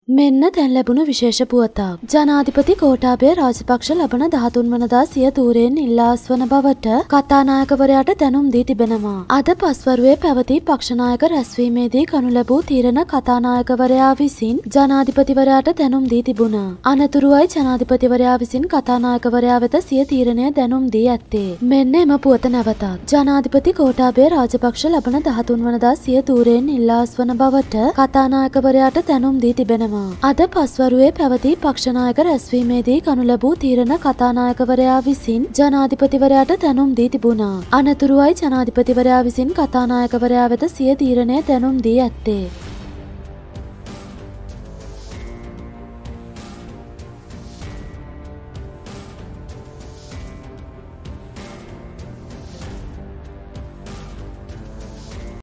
මෙන්න දැන් ලැබුණු විශේෂ පුවතක්. ජනාධිපති ගෝඨාභය රාජපක්ෂ ලබන 13 වනදා සිය ධූරයෙන් ඉල්ලාස් වන බවට කතානායකවරයාට දැනුම් දී තිබෙනවා. අද පස්වරුවේ පැවති පක්ෂනායක රැස්වීමේදී ගනු ලැබූ තීරණ කතානායකවරයා විසින් ජනාධිපතිවරයාට දැනුම් දී තිබුණා. අනතුරුවයි ජනාධිපතිවරයා විසින් කතානායකවරයා වෙත සිය තීරණය දැනුම් දී ඇත්තේ. මෙන්න එම පුවත නැවතත්. ජනාධිපති ගෝඨාභය රාජපක්ෂ ලබන 13 වනදා සිය ධූරයෙන් ඉල්ලාස් වන බවට කතානායකවරයාට දැනුම් දී තිබෙනවා. අද පස්වරුවේ පැවති පක්ෂනායක රැස්වීමේදී ගනු ලැබූ තීරණ කතානායකවරයා විසින් ජනාධිපතිවරයාට දැනුම් දී තිබුණා. අනතුරුවයි ජනාධිපතිවරයා විසින් කතානායකවරයා වෙත සිය තීරණය දැනුම් දී ඇත්තේ.